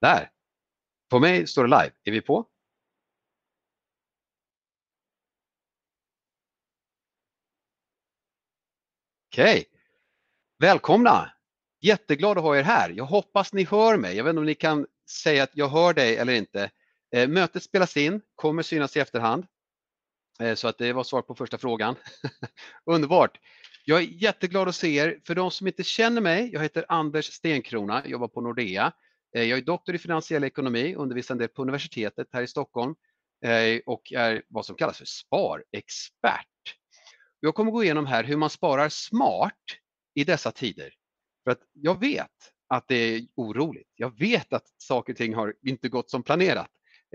Där. På mig står det live. Är vi på? Okej. Välkomna. Jätteglad att ha er här. Jag hoppas ni hör mig. Jag vet inte om ni kan säga att jag hör dig eller inte. Mötet spelas in, kommer synas i efterhand. Så att det var svar på första frågan. Underbart. Jag är jätteglad att se er. För de som inte känner mig, jag heter Anders Stenkrona, jobbar på Nordea. Jag är doktor i finansiell ekonomi, undervisar en del på universitetet här i Stockholm och är vad som kallas för sparexpert. Jag kommer gå igenom här hur man sparar smart i dessa tider. För att jag vet att det är oroligt. Jag vet att saker och ting har inte gått som planerat.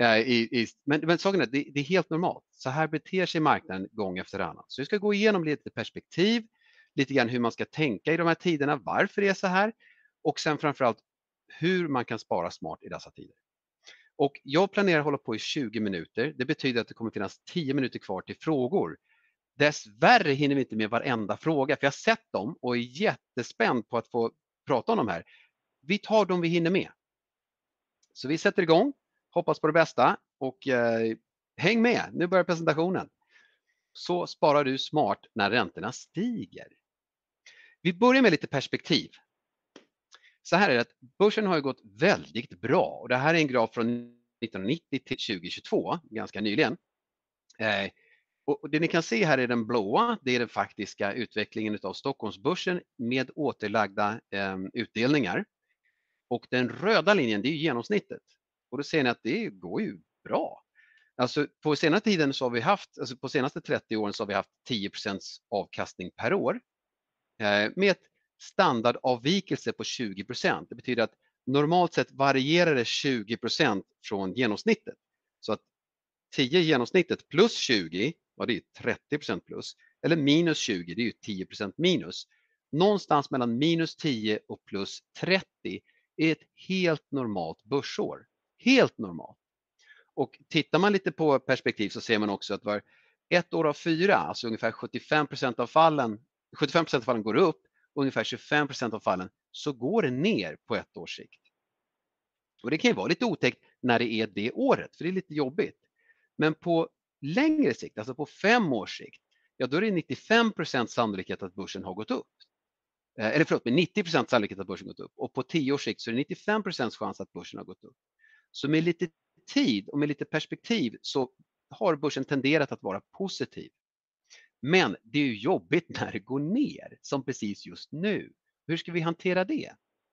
Men saken är, det är helt normalt. Så här beter sig marknaden gång efter annan. Så vi ska gå igenom lite perspektiv, lite grann hur man ska tänka i de här tiderna, varför det är så här och sen framförallt hur man kan spara smart i dessa tider. Och jag planerar att hålla på i 20 minuter. Det betyder att det kommer finnas 10 minuter kvar till frågor. Dessvärre hinner vi inte med varenda fråga, för jag har sett dem och är jättespänd på att få prata om dem här. Vi tar dem vi hinner med. Så vi sätter igång, hoppas på det bästa och häng med, nu börjar presentationen. Så sparar du smart när räntorna stiger. Vi börjar med lite perspektiv. Så här är det att börsen har ju gått väldigt bra och det här är en graf från 1990 till 2022, ganska nyligen. Och det ni kan se här är den blåa, det är den faktiska utvecklingen av Stockholmsbörsen med återlagda utdelningar. Och den röda linjen, det är genomsnittet. Och då ser ni att det går ju bra. Alltså på senare tiden så har vi haft, alltså på senaste 30 åren så har vi haft 10% avkastning per år. Med ett standardavvikelse på 20%. Det betyder att normalt sett varierar det 20% från genomsnittet. Så att 10 genomsnittet plus 20, ja, det är 30% plus. Eller minus 20, det är ju 10% minus. Någonstans mellan minus 10 och plus 30 är ett helt normalt börsår. Helt normalt. Och tittar man lite på perspektiv så ser man också att var ett år av 4, alltså ungefär 75% av fallen, 75% av fallen går upp, och ungefär 25% av fallen så går det ner på ett års sikt. Och det kan ju vara lite otäckt när det är det året, för det är lite jobbigt. Men på längre sikt, alltså på 5 års sikt, ja då är det 95% sannolikhet att börsen har gått upp. Eller förlåt, med 90% sannolikhet att börsen gått upp. Och på 10 års sikt så är det 95% chans att börsen har gått upp. Så med lite tid och med lite perspektiv så har börsen tenderat att vara positiv. Men det är ju jobbigt när det går ner, som precis just nu. Hur ska vi hantera det?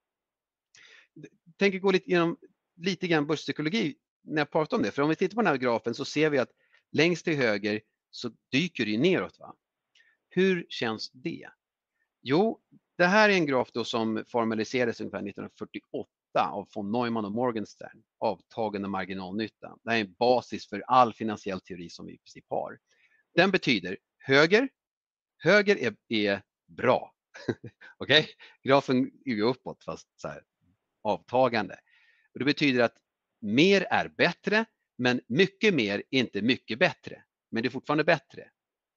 Jag tänker gå lite grann börspsykologi när jag pratar om det. För om vi tittar på den här grafen så ser vi att längst till höger så dyker det ju neråt. Va? Hur känns det? Jo, det här är en graf då som formaliserades ungefär 1948 av von Neumann och Morgenstern, avtagande marginalnytta. Det här är en basis för all finansiell teori som vi i princip har. Den betyder höger är bra. Okej? Grafen är ju uppåt fast så här, avtagande. Och det betyder att mer är bättre, men mycket mer är inte mycket bättre. Men det är fortfarande bättre.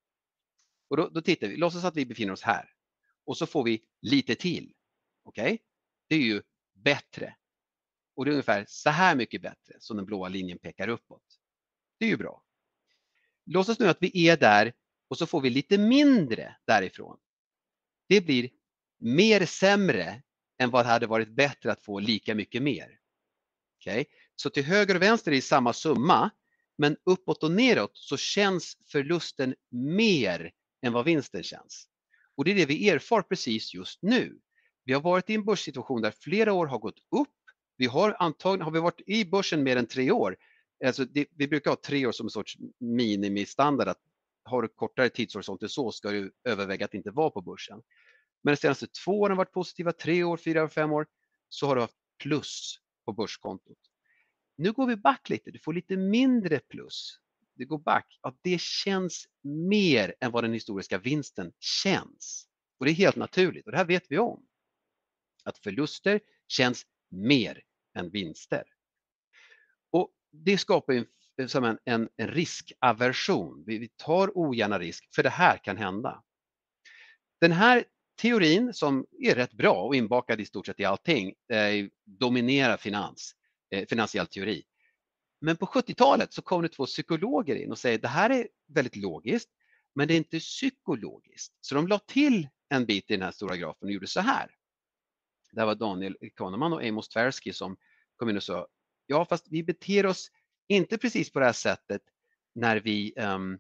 Och då tittar vi, låtsas att vi befinner oss här. Och så får vi lite till. Okej? Det är ju bättre. Och det är ungefär så här mycket bättre som den blåa linjen pekar uppåt. Det är ju bra. Låtsas nu att vi är där och så får vi lite mindre därifrån. Det blir mer sämre än vad det hade varit bättre att få lika mycket mer. Okej? Så till höger och vänster är det samma summa, men uppåt och neråt så känns förlusten mer än vad vinsten känns. Och det är det vi erfar precis just nu. Vi har varit i en börssituation där flera år har gått upp. Har vi varit i börsen mer än 3 år, alltså vi brukar ha 3 år som en sorts minimistandard, att har du kortare tidshorisont än så ska du överväga att inte vara på börsen. Men de senaste 2 åren har varit positiva, 3 år, 4 år, 5 år, så har du haft plus på börskontot. Nu går vi back lite, du får lite mindre plus. Det går back, att det känns mer än vad den historiska vinsten känns. Och det är helt naturligt, och det här vet vi om. Att förluster känns mer än vinster. Och det skapar ju som en riskaversion. Vi tar ogärna risk, för det här kan hända. Den här teorin som är rätt bra och inbakad i stort sett i allting dominerar finans. finansiell teori. Men på 70-talet så kom det två psykologer in och säger det här är väldigt logiskt, men det är inte psykologiskt. Så de la till en bit i den här stora grafen och gjorde så här. Det var Daniel Kahneman och Amos Tversky som kom in och sa, ja fast vi beter oss inte precis på det här sättet när vi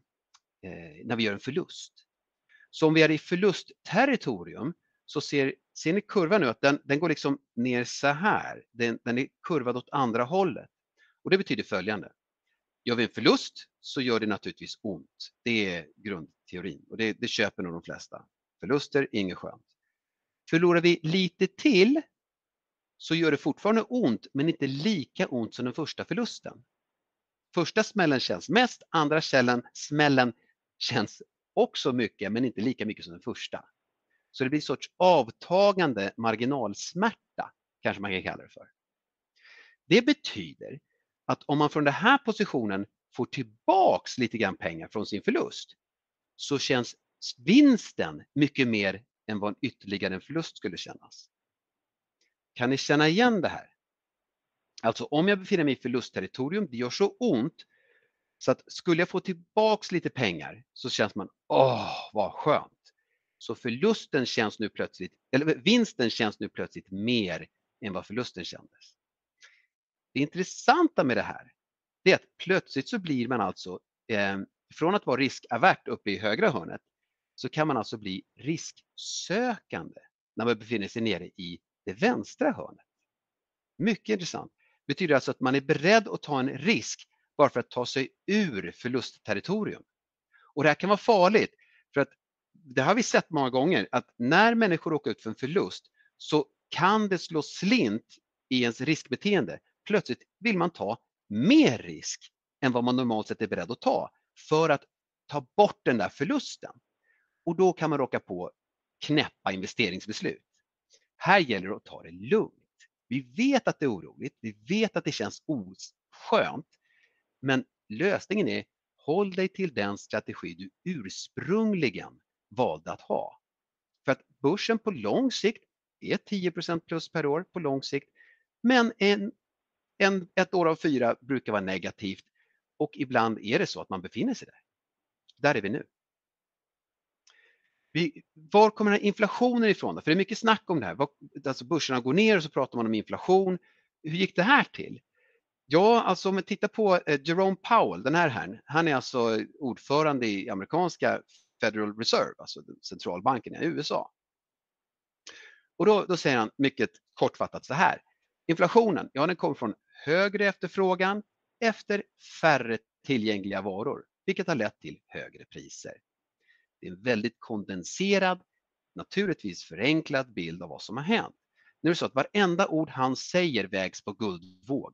gör en förlust. Så om vi är i förlustterritorium så ser ni kurvan nu att den går liksom ner så här. Den är kurvad åt andra hållet. Och det betyder följande. Gör vi en förlust så gör det naturligtvis ont. Det är grundteorin och det köper nog de flesta. Förluster, inget skönt. Förlorar vi lite till så gör det fortfarande ont men inte lika ont som den första förlusten. Första smällen känns mest, andra smällen känns också mycket men inte lika mycket som den första. Så det blir en sorts avtagande marginalsmärta kanske man kan kalla det för. Det betyder att om man från den här positionen får tillbaks lite grann pengar från sin förlust så känns vinsten mycket mer än vad ytterligare en förlust skulle kännas. Kan ni känna igen det här? Alltså om jag befinner mig i förlustterritorium, det gör så ont så att skulle jag få tillbaks lite pengar så känns man, vad skönt. Så vinsten känns nu plötsligt mer än vad förlusten kändes. Det intressanta med det här är att plötsligt så blir man alltså från att vara riskavärt uppe i högra hörnet så kan man alltså bli risksökande när man befinner sig nere i det vänstra hörnet. Mycket intressant. Det betyder alltså att man är beredd att ta en risk bara för att ta sig ur förlustterritorium. Och det här kan vara farligt för att det har vi sett många gånger att när människor åker ut för en förlust så kan det slå slint i ens riskbeteende. Plötsligt vill man ta mer risk än vad man normalt sett är beredd att ta för att ta bort den där förlusten. Och då kan man råka på knäppa investeringsbeslut. Här gäller det att ta det lugnt. Vi vet att det är oroligt, vi vet att det känns oskönt, men lösningen är håll dig till den strategi du ursprungligen valde att ha. För att börsen på lång sikt är 10% plus per år på lång sikt, men ett år av 4 brukar vara negativt och ibland är det så att man befinner sig där. Där är vi nu. Var kommer den här inflationen ifrån då? För det är mycket snack om det här. Alltså börserna går ner och så pratar man om inflation. Hur gick det här till? Ja, alltså om vi tittar på Jerome Powell, den här, han är alltså ordförande i amerikanska Federal Reserve, alltså centralbanken i USA. Och då säger han mycket kortfattat så här. Inflationen, ja den kommer från högre efterfrågan efter färre tillgängliga varor, vilket har lett till högre priser. Det är en väldigt kondenserad, naturligtvis förenklad bild av vad som har hänt. Nu är det så att varenda ord han säger vägs på guldvåg.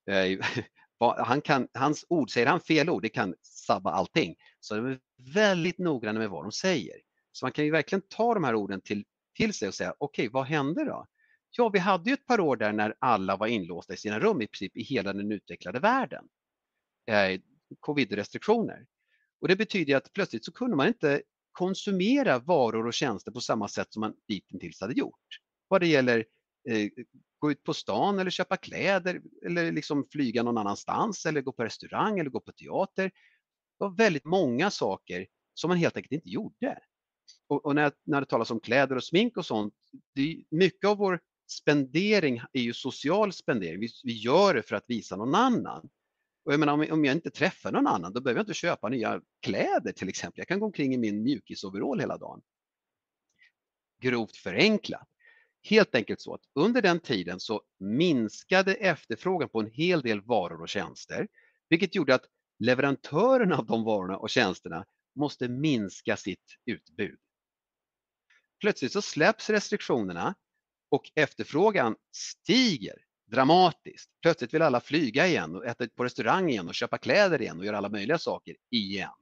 Hans ord, säger han fel ord, det kan sabba allting. Så de är väldigt noggranna med vad de säger. Så man kan ju verkligen ta de här orden till sig och säga, okej, vad hände då? Ja, vi hade ju ett par år där när alla var inlåsta i sina rum i princip i hela den utvecklade världen. Covid-restriktioner. Och det betyder att plötsligt så kunde man inte konsumera varor och tjänster på samma sätt som man dittills hade gjort. Vad det gäller gå ut på stan eller köpa kläder eller liksom flyga någon annanstans eller gå på restaurang eller gå på teater. Det var väldigt många saker som man helt enkelt inte gjorde. Och när det talas om kläder och smink och sånt, mycket av vår spendering är ju social spendering. Vi gör det för att visa någon annan. Och jag menar, om jag inte träffar någon annan, då behöver jag inte köpa nya kläder till exempel. Jag kan gå omkring i min mjukisoverall hela dagen. Grovt förenklat. Helt enkelt så att under den tiden så minskade efterfrågan på en hel del varor och tjänster, vilket gjorde att leverantörerna av de varorna och tjänsterna måste minska sitt utbud. Plötsligt så släpps restriktionerna och efterfrågan stiger dramatiskt. Plötsligt vill alla flyga igen och äta på restaurang igen och köpa kläder igen och göra alla möjliga saker igen.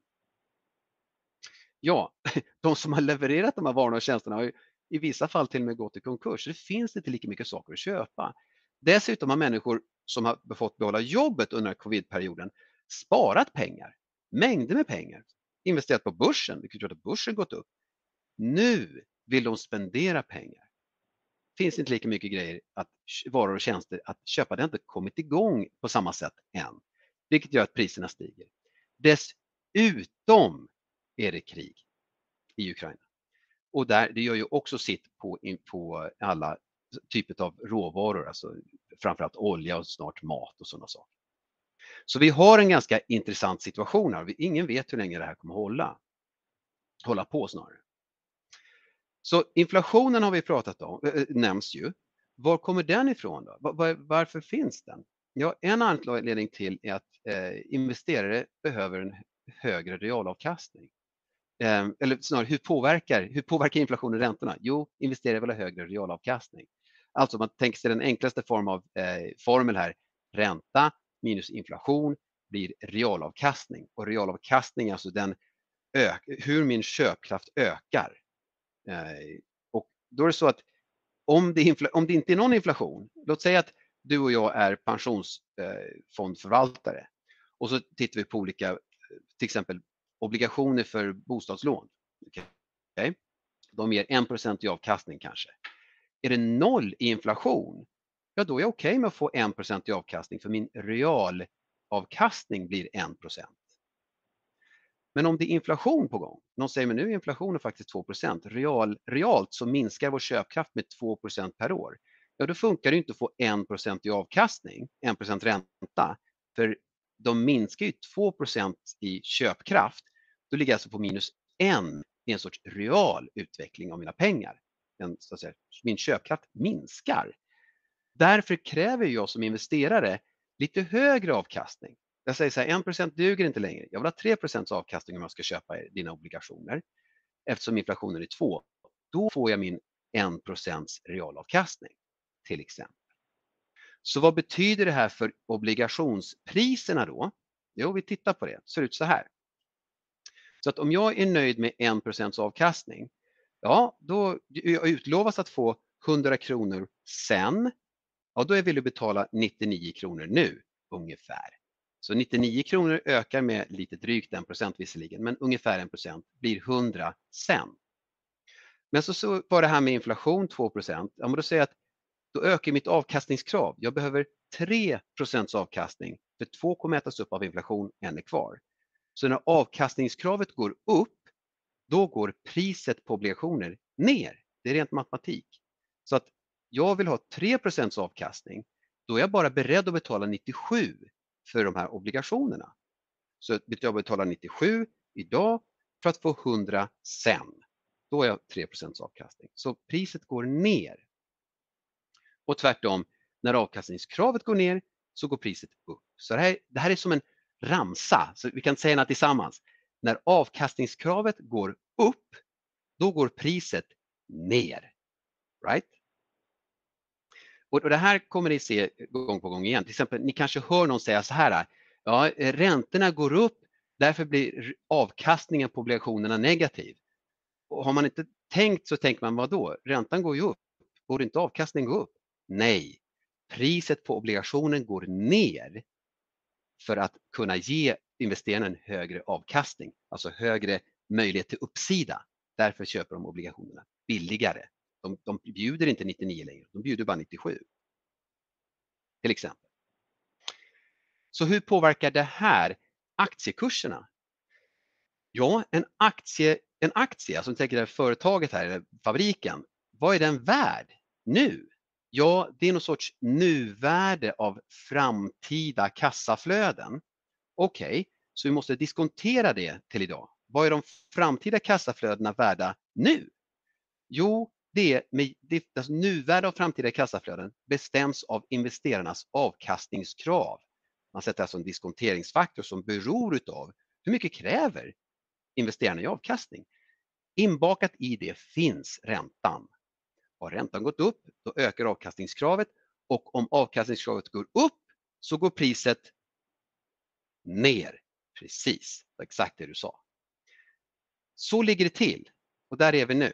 Ja, de som har levererat de här varorna och tjänsterna har ju i vissa fall till och med gått i konkurs. Det finns inte lika mycket saker att köpa. Dessutom har människor som har fått behålla jobbet under covid-perioden sparat pengar, mängder med pengar, investerat på börsen, vilket gör att börsen gått upp. Nu vill de spendera pengar. finns inte lika mycket grejer, varor och tjänster att köpa. Det har inte kommit igång på samma sätt än. Vilket gör att priserna stiger. Dessutom är det krig i Ukraina. Och det gör ju också sitt på alla typer av råvaror, alltså framförallt olja och snart mat och sådana saker. Så vi har en ganska intressant situation här. Ingen vet hur länge det här kommer hålla på snarare. Så inflationen har vi pratat om, nämns ju. Var kommer den ifrån då? Varför finns den? Ja, en anledning till är att investerare behöver en högre realavkastning. Eller snarare, hur påverkar inflationen räntorna? Jo, investerare vill ha högre realavkastning. Alltså man tänker sig den enklaste formel här. Ränta minus inflation blir realavkastning. Och realavkastning är alltså hur min köpkraft ökar. Och då är det så att om det inte är någon inflation, låt säga att du och jag är pensionsfondförvaltare och så tittar vi på olika, till exempel obligationer för bostadslån. Okay? De ger 1% i avkastning kanske. Är det 0 i inflation, ja då är jag okej med att få 1% i avkastning för min realavkastning blir 1%. Men om det är inflation på gång, någon säger men nu är inflationen faktiskt 2%, realt så minskar vår köpkraft med 2% per år. Ja då funkar det inte att få 1% i avkastning, 1% ränta, för de minskar ju 2% i köpkraft. Då ligger jag alltså på -1 i en sorts real utveckling av mina pengar. Så att säga, min köpkraft minskar. Därför kräver jag som investerare lite högre avkastning. Jag säger så här, 1% duger inte längre. Jag vill ha 3% avkastning om jag ska köpa dina obligationer. Eftersom inflationen är 2, då får jag min 1% realavkastning till exempel. Så vad betyder det här för obligationspriserna då? Jo, vi tittar på det. Det ser ut så här. Så att om jag är nöjd med 1% avkastning, ja, då utlovas att få 100 kronor sen. Ja, då vill du betala 99 kronor nu ungefär. Så 99 kronor ökar med lite drygt 1% visserligen, men ungefär 1% blir 100 sen. Men så var det här med inflation 2%. Ja, men då säger jag att då ökar mitt avkastningskrav. Jag behöver 3% avkastning, för 2 kommer ätas upp av inflation, 1 är kvar. Så när avkastningskravet går upp, då går priset på obligationer ner. Det är rent matematik. Så att jag vill ha 3% avkastning, då är jag bara beredd att betala 97 för de här obligationerna. Så jag betalar 97 idag för att få 100 sen. Då är jag 3% avkastning. Så priset går ner. Och tvärtom, när avkastningskravet går ner så går priset upp. Så det här är som en ramsa, så vi kan säga den tillsammans. När avkastningskravet går upp, då går priset ner. Right? Och det här kommer ni se gång på gång igen. Till exempel, ni kanske hör någon säga så här. Ja, räntorna går upp, därför blir avkastningen på obligationerna negativ. Och har man inte tänkt så tänker man, vad då? Räntan går ju upp. Borde inte avkastningen gå upp? Nej, priset på obligationen går ner för att kunna ge investerarna en högre avkastning. Alltså högre möjlighet till uppsida. Därför köper de obligationerna billigare. De bjuder inte 99 längre, de bjuder bara 97. Till exempel. Så hur påverkar det här aktiekurserna? Ja, en aktie, alltså tänker det här företaget här, eller fabriken, vad är den värd nu? Ja, det är någon sorts nuvärde av framtida kassaflöden. Okej, så vi måste diskontera det till idag. Vad är de framtida kassaflödena värda nu? Jo, alltså nuvärde av framtida kassaflöden bestäms av investerarnas avkastningskrav. Man sätter alltså en diskonteringsfaktor som beror utav hur mycket kräver investerarna i avkastning. Inbakat i det finns räntan. Har räntan gått upp, då ökar avkastningskravet, och om avkastningskravet går upp så går priset ner. Precis, exakt det du sa. Så ligger det till, och där är vi nu.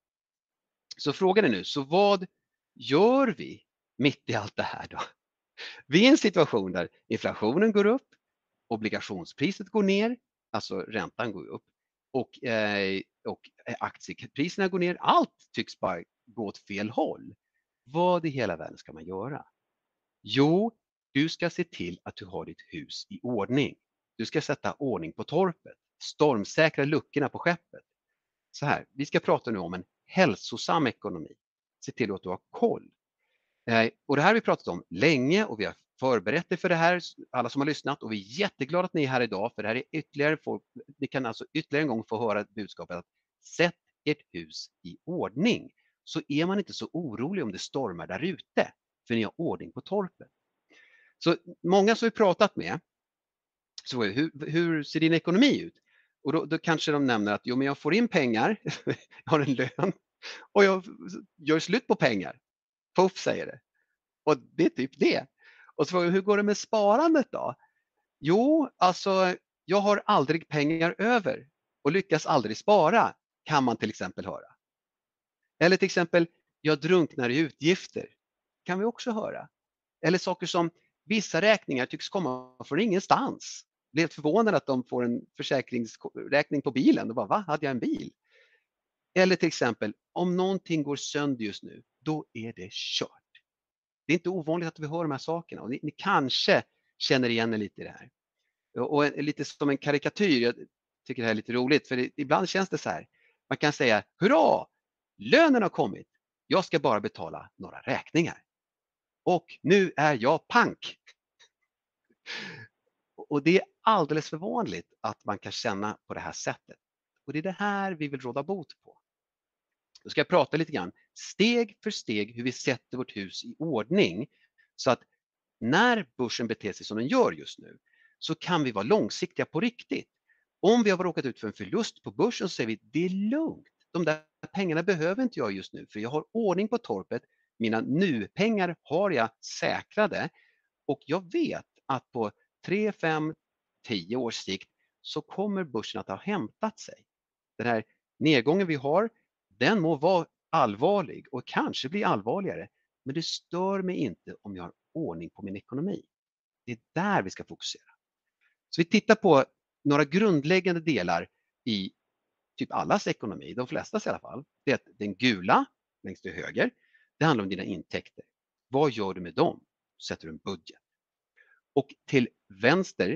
Så frågan är nu, så vad gör vi mitt i allt det här då? Vi är i en situation där inflationen går upp, obligationspriset går ner, alltså räntan går upp, och aktiepriserna går ner. Allt tycks bara gå åt fel håll. Vad i hela världen ska man göra? Jo, du ska se till att du har ditt hus i ordning. Du ska sätta ordning på torpet, stormsäkra luckorna på skeppet. Så här, vi ska prata nu om en hälsosam ekonomi. Se till att du har koll. Och det här har vi pratat om länge och vi har förberett dig för det här, alla som har lyssnat, och vi är jätteglada att ni är här idag, för det här är ytterligare folk, ni kan alltså ytterligare en gång få höra budskapet att sätt ert hus i ordning, så är man inte så orolig om det stormar där ute, för ni har ordning på torpet. Så många som vi pratat med, så hur ser din ekonomi ut? Och då kanske de nämner att jo, men jag får in pengar, jag har en lön och jag gör slut på pengar. Puff säger det. Och det är typ det. Och så frågar jag, hur går det med sparandet då? Jo, alltså jag har aldrig pengar över och lyckas aldrig spara, kan man till exempel höra. Eller till exempel, jag drunknar i utgifter, kan vi också höra. Eller saker som vissa räkningar tycks komma från ingenstans. Blev förvånad att de får en försäkringsräkning på bilen. Och bara, va? Hade jag en bil? Eller till exempel, om någonting går sönder just nu, då är det kört. Det är inte ovanligt att vi hör de här sakerna och ni kanske känner igen er lite i det här. Och lite som en karikatyr, jag tycker det här är lite roligt, för ibland känns det så här. Man kan säga, hurra, lönen har kommit, jag ska bara betala några räkningar. Och nu är jag pank. Och det är alldeles för vanligt att man kan känna på det här sättet. Och det är det här vi vill råda bot på. Då ska jag prata lite grann steg för steg hur vi sätter vårt hus i ordning så att när börsen beter sig som den gör just nu så kan vi vara långsiktiga på riktigt. Om vi har råkat ut för en förlust på börsen så säger vi det är lugnt. De där pengarna behöver inte jag just nu för jag har ordning på torpet. Mina nu-pengar har jag säkrade och jag vet att på 3, 5, 10 års sikt så kommer börsen att ha hämtat sig. Den här nedgången vi har, den må vara allvarlig och kanske bli allvarligare, men det stör mig inte om jag har ordning på min ekonomi. Det är där vi ska fokusera. Så vi tittar på några grundläggande delar i typ allas ekonomi, de flestas i alla fall. Det är att den gula längst till höger, det handlar om dina intäkter. Vad gör du med dem? Sätter du en budget. Och till vänster,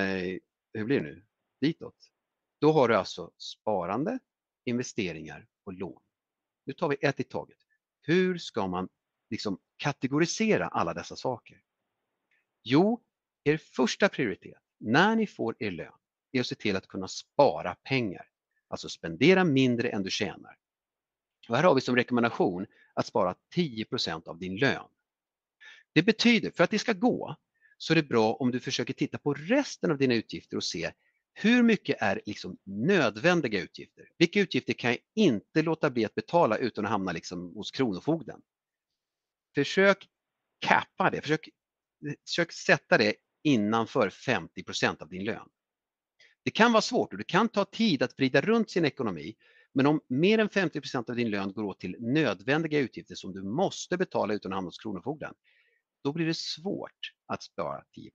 hur blir det nu? Ditåt. Då har du alltså sparande, investeringar och lån. Nu tar vi ett i taget. Hur ska man liksom kategorisera alla dessa saker? Jo, er första prioritet när ni får er lön är att se till att kunna spara pengar. Alltså spendera mindre än du tjänar. Och här har vi som rekommendation att spara 10% av din lön. Det betyder, för att det ska gå, så är det bra om du försöker titta på resten av dina utgifter och se hur mycket är liksom nödvändiga utgifter. Vilka utgifter kan jag inte låta bli att betala utan att hamna liksom hos kronofogden? Försök kappa det, försök sätta det innanför 50% av din lön. Det kan vara svårt och det kan ta tid att vrida runt sin ekonomi, men om mer än 50% av din lön går åt till nödvändiga utgifter som du måste betala utan att hamna hos kronofogden, då blir det svårt att spara 10%.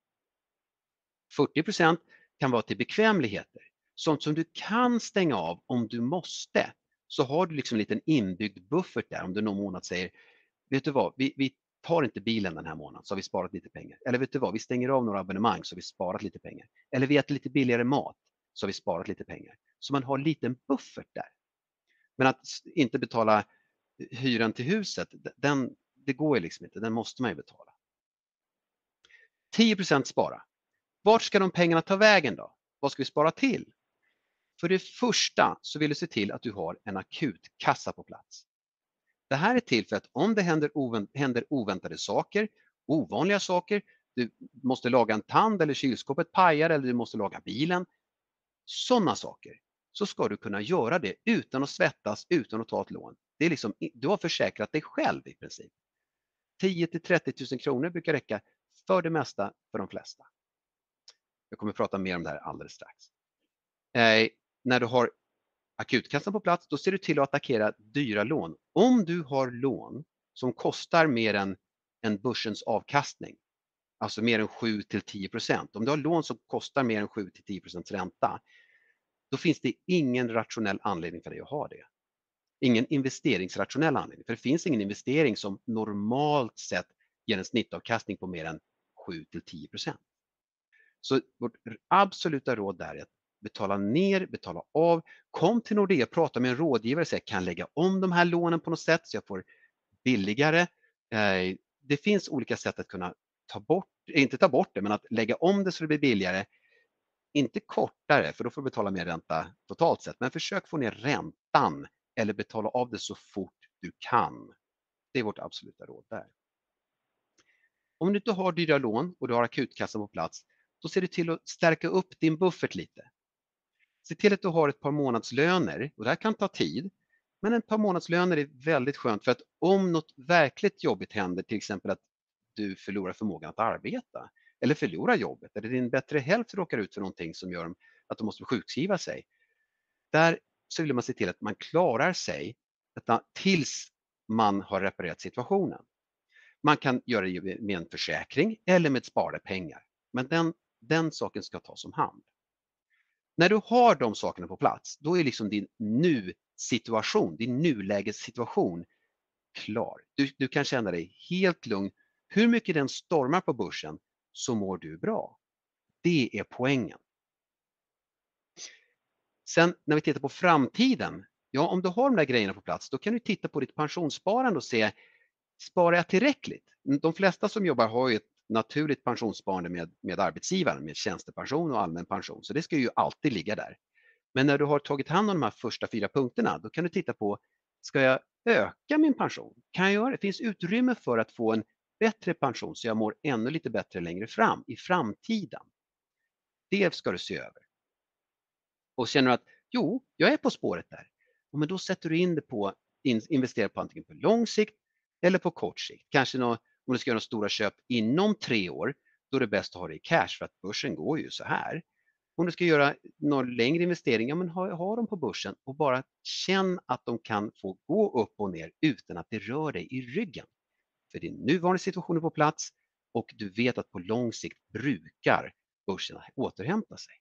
40% kan vara till bekvämligheter, sånt som du kan stänga av om du måste. Så har du liksom en liten inbyggd buffert där om du någon månad säger, vet du vad, vi tar inte bilen den här månaden så har vi sparat lite pengar. Eller vet du vad, vi stänger av några abonnemang så har vi sparat lite pengar. Eller vi äter lite billigare mat så har vi sparat lite pengar. Så man har en liten buffert där. Men att inte betala hyran till huset, det går ju liksom inte, den måste man ju betala. 10% spara. Vart ska de pengarna ta vägen då? Vad ska vi spara till? För det första så vill du se till att du har en akut kassa på plats. Det här är till för att om det händer oväntade saker, ovanliga saker, du måste laga en tand eller kylskåpet pajar eller du måste laga bilen, sådana saker, så ska du kunna göra det utan att svettas, utan att ta ett lån. Det är liksom, du har försäkrat dig själv i princip. 10 till 30 000 kronor brukar räcka för det mesta för de flesta. Jag kommer att prata mer om det här alldeles strax. När du har akutkassan på plats, då ser du till att attackera dyra lån. Om du har lån som kostar mer än börsens avkastning, alltså mer än 7 till 10%. Om du har lån som kostar mer än 7 till 10% ränta, då finns det ingen rationell anledning för dig att ha det. Ingen investeringsrationell anledning. För det finns ingen investering som normalt sett ger en snittavkastning på mer än 7-10%. Så vårt absoluta råd där är att betala ner, betala av. Kom till Nordea, prata med en rådgivare och säg, kan jag lägga om de här lånen på något sätt så jag får billigare. Det finns olika sätt att kunna inte ta bort det, men att lägga om det så det blir billigare. Inte kortare, för då får du betala mer ränta totalt sett, men försök få ner räntan eller betala av det så fort du kan. Det är vårt absoluta råd där. Om du inte har dyra lån och du har akutkassan på plats, då ser du till att stärka upp din buffert lite. Se till att du har ett par månadslöner, och det här kan ta tid, men ett par månadslöner är väldigt skönt för att om något verkligt jobbigt händer, till exempel att du förlorar förmågan att arbeta eller förlorar jobbet eller din bättre hälft råkar ut för någonting som gör att de måste sjukskriva sig. Där så vill man se till att man klarar sig tills man har reparerat situationen. Man kan göra det med en försäkring eller med sparade pengar. Men den saken ska tas om hand. När du har de sakerna på plats, då är liksom din nulägessituation klar. Du kan känna dig helt lugn. Hur mycket den stormar på börsen så mår du bra. Det är poängen. Sen när vi tittar på framtiden, ja om du har de där grejerna på plats, då kan du titta på ditt pensionssparande och se, sparar jag tillräckligt? De flesta som jobbar har ju ett naturligt pensionssparande med arbetsgivaren, med tjänstepension och allmän pension, så det ska ju alltid ligga där. Men när du har tagit hand om de här första 4 punkterna, då kan du titta på, ska jag öka min pension? Kan jag göra det? Finns utrymme för att få en bättre pension så jag mår ännu lite bättre längre fram, i framtiden? Det ska du se över. Och känner du att, jo, jag är på spåret där. Men då sätter du in det på, investera på antingen på lång sikt eller på kort sikt. Kanske om du ska göra några stora köp inom 3 år, då är det bäst att ha det i cash för att börsen går ju så här. Om du ska göra någon längre investering, ja men ha dem på börsen och bara känn att de kan få gå upp och ner utan att det rör dig i ryggen. För din nuvarande situation är på plats och du vet att på lång sikt brukar börsen återhämta sig.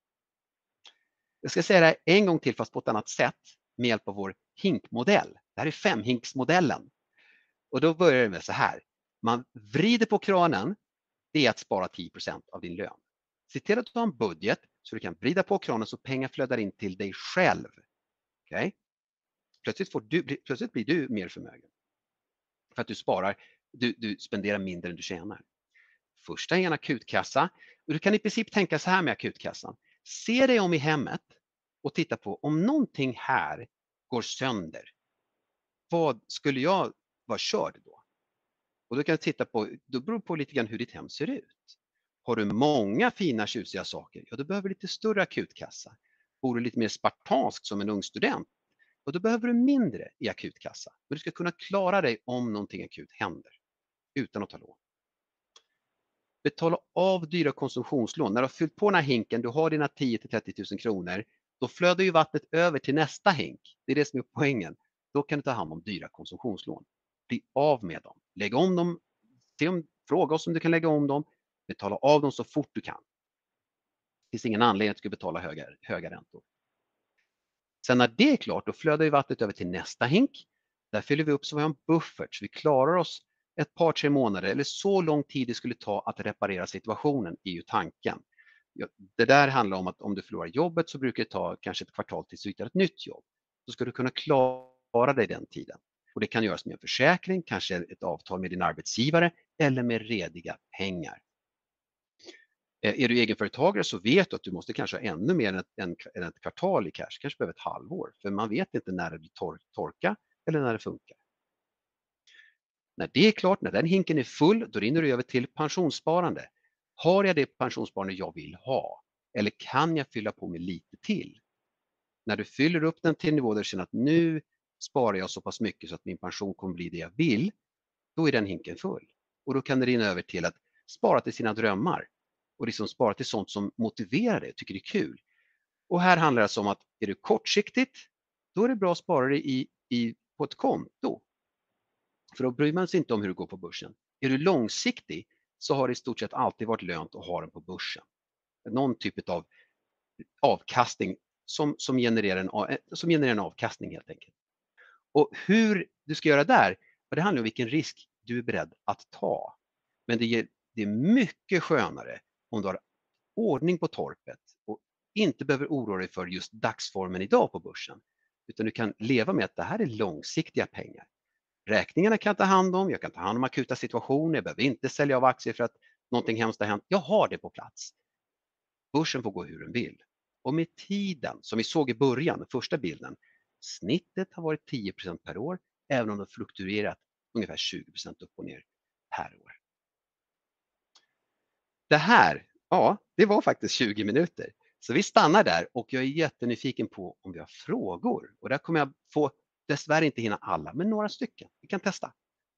Jag ska säga det här en gång till fast på ett annat sätt med hjälp av vår hinkmodell. Det här är 5-hinksmodellen. Och då börjar det med så här. Man vrider på kranen, det är att spara 10% av din lön. Se till att du har en budget så du kan vrida på kranen så pengar flödar in till dig själv. Okay? Plötsligt blir du mer förmögen. För att du sparar, du spenderar mindre än du tjänar. Första är en akutkassa. Och du kan i princip tänka så här med akutkassan. Se dig om i hemmet och titta på om någonting här går sönder. Vad skulle jag vara körd då? Och då kan du titta på, då beror det på lite grann hur ditt hem ser ut. Har du många fina tjusiga saker, ja då behöver du lite större akutkassa. Bor du lite mer spartanskt som en ung student, och då behöver du mindre i akutkassa. Men du ska kunna klara dig om någonting akut händer utan att ta lån. Betala av dyra konsumtionslån. När du har fyllt på den här hinken, du har dina 10-30 000 kronor, då flödar ju vattnet över till nästa hink. Det är det som är poängen. Då kan du ta hand om dyra konsumtionslån. Bli av med dem. Lägg om dem. Fråga oss om du kan lägga om dem. Betala av dem så fort du kan. Det finns ingen anledning att du ska betala höga räntor. Sen när det är klart, då flödar ju vattnet över till nästa hink. Där fyller vi upp så vi har en buffert så vi klarar oss ett par, 3 månader eller så lång tid det skulle ta att reparera situationen är ju tanken. Det där handlar om att om du förlorar jobbet så brukar det ta kanske ett kvartal tills du hittar ett nytt jobb. Då ska du kunna klara dig den tiden. Och det kan göras med en försäkring, kanske ett avtal med din arbetsgivare eller med rediga pengar. Är du egenföretagare så vet du att du måste kanske ha ännu mer än ett kvartal i cash, kanske behöver ett halvår. För man vet inte när det blir torka eller när det funkar. När det är klart, när den hinken är full, då rinner du över till pensionssparande. Har jag det pensionssparande jag vill ha? Eller kan jag fylla på med lite till? När du fyller upp den till nivå där du känner att nu sparar jag så pass mycket så att min pension kommer bli det jag vill, då är den hinken full. Och då kan det rinna över till att spara till sina drömmar. Och liksom spara till sånt som motiverar dig och tycker det är kul. Och här handlar det alltså om att är du kortsiktigt, då är det bra att spara det på ett konto. För då bryr man sig inte om hur det går på börsen. Är du långsiktig så har det i stort sett alltid varit lönt att ha den på börsen. Någon typ av avkastning som genererar en avkastning helt enkelt. Och hur du ska göra där, det handlar om vilken risk du är beredd att ta. Men det är mycket skönare om du har ordning på torpet och inte behöver oroa dig för just dagsformen idag på börsen. Utan du kan leva med att det här är långsiktiga pengar. Räkningarna kan jag ta hand om, jag kan ta hand om akuta situationer, jag behöver inte sälja av aktier för att någonting hemskt har hänt. Jag har det på plats. Börsen får gå hur den vill. Och med tiden, som vi såg i början, den första bilden, snittet har varit 10% per år, även om det har fluktuerat ungefär 20% upp och ner per år. Det här, ja, det var faktiskt 20 minuter. Så vi stannar där och jag är jättenyfiken på om vi har frågor. Och där kommer jag få, dessvärre inte hinna alla, men några stycken. Vi kan testa.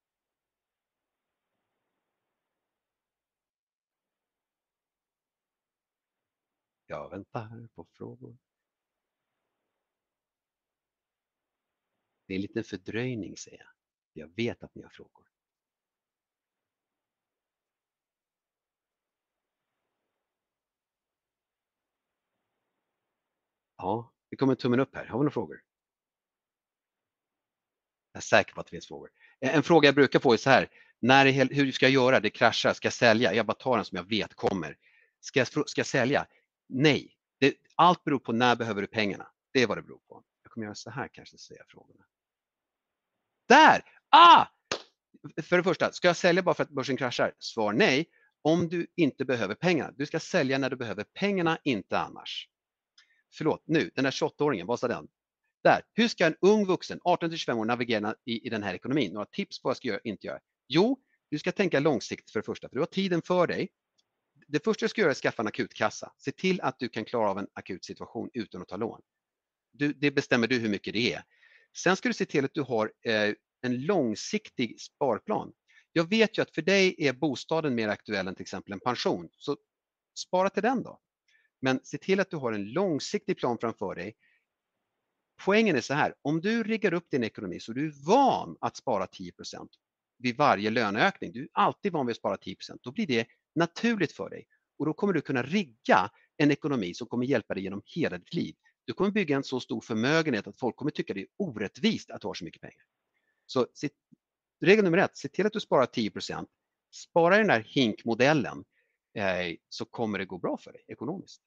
Jag väntar på frågor. Det är en liten fördröjning, säger jag. Jag vet att ni har frågor. Ja, det kommer tummen upp här. Har vi några frågor? Jag är säker på att det finns frågor. En fråga jag brukar få är så här. Hur ska jag göra? Det kraschar. Ska jag sälja? Jag bara tar den som jag vet kommer. Ska jag sälja? Nej. Allt beror på när behöver du pengarna. Det är vad det beror på. Jag kommer göra så här kanske, säga frågorna. Där! För det första, ska jag sälja bara för att börsen kraschar? Svar nej. Om du inte behöver pengarna. Du ska sälja när du behöver pengarna, inte annars. Förlåt, nu, den där 28-åringen, vad sa den? Där, hur ska en ung vuxen, 18-25 år, navigera i den här ekonomin? Några tips på vad jag ska göra, inte göra? Jo, du ska tänka långsiktigt för det första, för du har tiden för dig. Det första du ska göra är att skaffa en akutkassa. Se till att du kan klara av en akut situation utan att ta lån. Det bestämmer du hur mycket det är. Sen ska du se till att du har en långsiktig sparplan. Jag vet ju att för dig är bostaden mer aktuell än till exempel en pension. Så spara till den då. Men se till att du har en långsiktig plan framför dig. Poängen är så här, om du riggar upp din ekonomi så du är van att spara 10% vid varje löneökning, du är alltid van vid att spara 10%, då blir det naturligt för dig. Och då kommer du kunna rigga en ekonomi som kommer hjälpa dig genom hela ditt liv. Du kommer bygga en så stor förmögenhet att folk kommer tycka det är orättvist att ha så mycket pengar. Så regel nummer 1, se till att du sparar 10%. Spara i den här hinkmodellen så kommer det gå bra för dig ekonomiskt.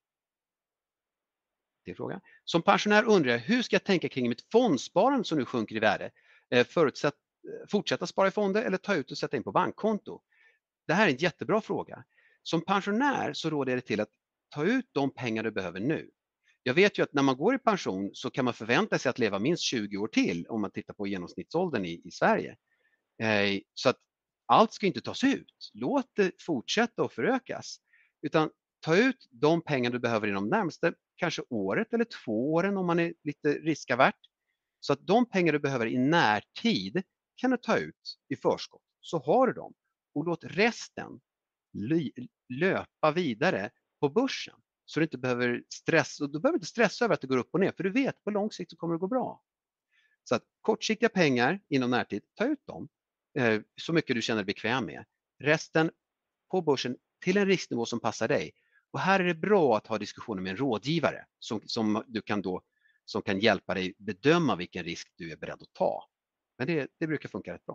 Det är frågan. Som pensionär undrar jag, hur ska jag tänka kring mitt fondsparande som nu sjunker i värde? Fortsätta spara i fonder eller ta ut och sätta in på bankkonto? Det här är en jättebra fråga. Som pensionär så råder jag dig till att ta ut de pengar du behöver nu. Jag vet ju att när man går i pension så kan man förvänta sig att leva minst 20 år till om man tittar på genomsnittsåldern i Sverige. Så att allt ska inte tas ut. Låt det fortsätta och förökas. Utan ta ut de pengar du behöver inom närmaste kanske året eller 2 åren om man är lite riskavärt. Så att de pengar du behöver i närtid kan du ta ut i förskott. Så har du dem. Och låt resten löpa vidare på börsen. Så du inte behöver stressa. Du behöver inte stressa över att det går upp och ner. För du vet på lång sikt så kommer det gå bra. Så att kortsiktiga pengar inom närtid, ta ut dem. Så mycket du känner dig bekväm med. Resten på börsen till en risknivå som passar dig. Och här är det bra att ha diskussioner med en rådgivare som kan hjälpa dig bedöma vilken risk du är beredd att ta. Men det brukar funka rätt bra.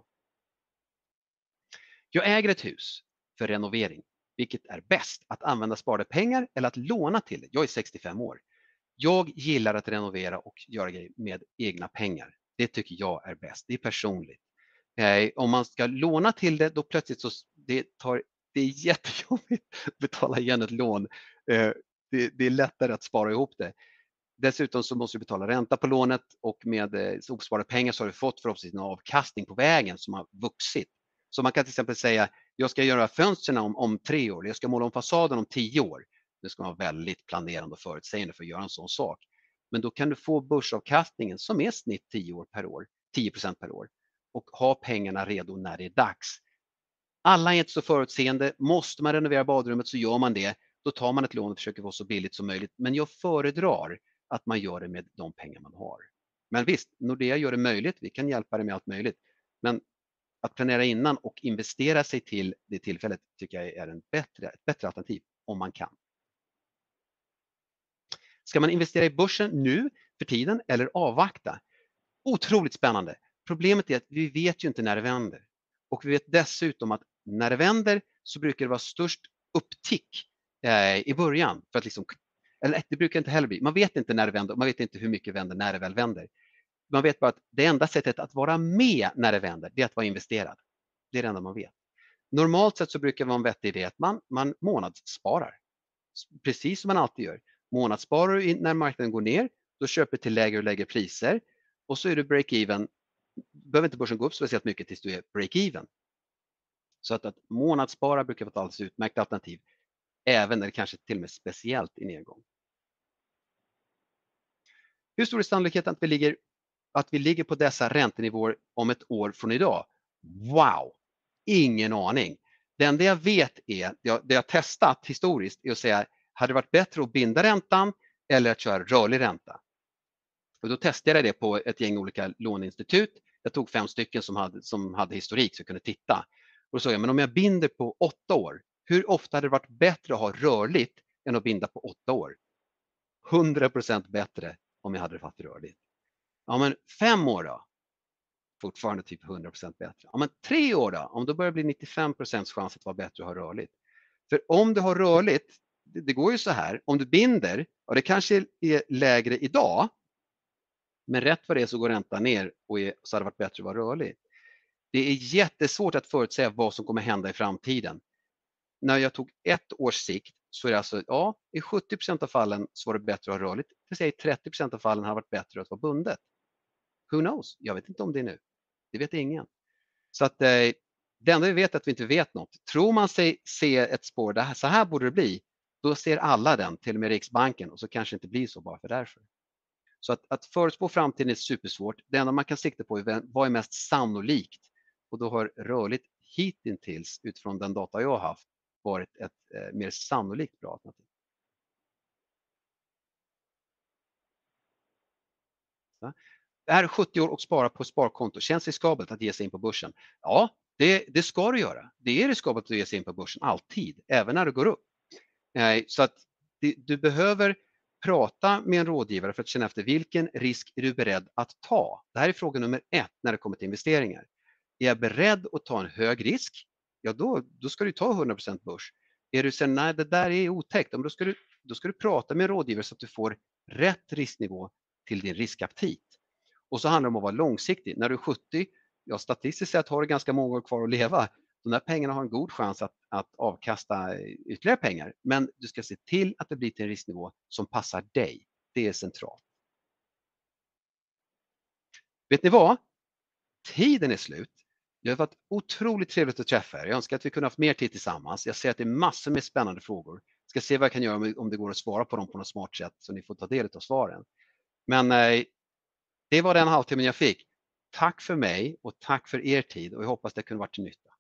Jag äger ett hus för renovering. Vilket är bäst? Att använda sparade pengar eller att låna till det? Jag är 65 år. Jag gillar att renovera och göra grejer med egna pengar. Det tycker jag är bäst. Det är personligt. Om man ska låna till det, då plötsligt så det är jättejobbigt att betala igen ett lån. Det är lättare att spara ihop det. Dessutom så måste du betala ränta på lånet och med opsparade pengar så har du fått förhoppningsvis en avkastning på vägen som har vuxit. Så man kan till exempel säga, jag ska göra fönstren om 3 år, jag ska måla om fasaden om 10 år. Det ska vara väldigt planerande och förutsägande för att göra en sån sak. Men då kan du få börsavkastningen som är snitt 10% per år och ha pengarna redo när det är dags. Alla är inte så förutseende. Måste man renovera badrummet så gör man det. Då tar man ett lån och försöker vara så billigt som möjligt. Men jag föredrar att man gör det med de pengar man har. Men visst, Nordea gör det möjligt. Vi kan hjälpa dig med allt möjligt. Men att planera innan och investera sig till det tillfället tycker jag är ett bättre alternativ om man kan. Ska man investera i börsen nu för tiden eller avvakta? Otroligt spännande. Problemet är att vi vet ju inte när det vänder. Och vi vet dessutom att när det vänder så brukar det vara störst upptick i början. För att liksom, eller det brukar inte heller bli. Man vet inte när det vänder, man vet inte hur mycket vänder när det väl vänder. Man vet bara att det enda sättet att vara med när det vänder, det är att vara investerad. Det är det enda man vet. Normalt sett så brukar det vara en vettig idé att man månadssparar. Precis som man alltid gör. Månadssparar när marknaden går ner, då köper till lägre och lägre priser och så är du break-even. Behöver inte börsen gå upp speciellt mycket tills du är break-even. Så att månadsspara brukar vara ett alldeles utmärkt alternativ, även när det kanske till och med speciellt i nedgång. Hur stor är sannolikheten att vi ligger på dessa räntenivåer om ett år från idag? Wow! Ingen aning. Det enda jag vet är, det jag har testat historiskt, är att säga, hade det varit bättre att binda räntan eller att köra rörlig ränta? Och då testade jag det på ett gäng olika låneinstitut. Jag tog 5 stycken som hade historik så jag kunde titta. Och då sa jag, men om jag binder på 8 år, hur ofta hade det varit bättre att ha rörligt än att binda på 8 år? 100% bättre om jag hade haft rörligt. Ja, men 5 år då? Fortfarande typ 100% bättre. Ja, men 3 år då? Om då börjar det bli 95% chans att vara bättre att ha rörligt. För om du har rörligt, det går ju så här, om du binder, och det kanske är lägre idag, men rätt vad det är så går räntan ner och så hade det varit bättre att vara rörlig. Det är jättesvårt att förutsäga vad som kommer hända i framtiden. När jag tog 1 års sikt så är det alltså, ja, i 70% av fallen så var det bättre att ha rörligt. Det vill säga i 30% av fallen har det varit bättre att vara bundet. Who knows? Jag vet inte om det är nu. Det vet ingen. Så att det enda vi vet är att vi inte vet något. Tror man sig se ett spår, så här borde det bli, då ser alla den, till och med Riksbanken, och så kanske det inte blir så bara för därför. Så att förutspå framtiden är supersvårt. Det enda man kan sikta på är vad är mest sannolikt. Och då har rörligt hittills utifrån den data jag har haft varit ett mer sannolikt bra alternativ. Så. Det här är 70 år och spara på sparkonto. Känns riskabelt att ge sig in på börsen? Ja, det ska du göra. Det är riskabelt att ge sig in på börsen alltid, även när det går upp. Så att du behöver prata med en rådgivare för att känna efter vilken risk är du beredd att ta. Det här är fråga nummer 1 när det kommer till investeringar. Är jag beredd att ta en hög risk? Ja, då ska du ta 100% börs. Är du säger nej, det där är otäckt, då ska du prata med en rådgivare så att du får rätt risknivå till din riskaptit. Och så handlar det om att vara långsiktig. När du är 70, ja, statistiskt sett har du ganska många år kvar att leva. De här pengarna har en god chans att avkasta ytterligare pengar. Men du ska se till att det blir till en risknivå som passar dig. Det är centralt. Vet ni vad? Tiden är slut. Det har varit otroligt trevligt att träffa er. Jag önskar att vi kunde haft mer tid tillsammans. Jag ser att det är massor med spännande frågor. Jag ska se vad jag kan göra om det går att svara på dem på något smart sätt så ni får ta del av svaren. Men det var den halvtimmen jag fick. Tack för mig och tack för er tid och jag hoppas det kunde vara till nytta.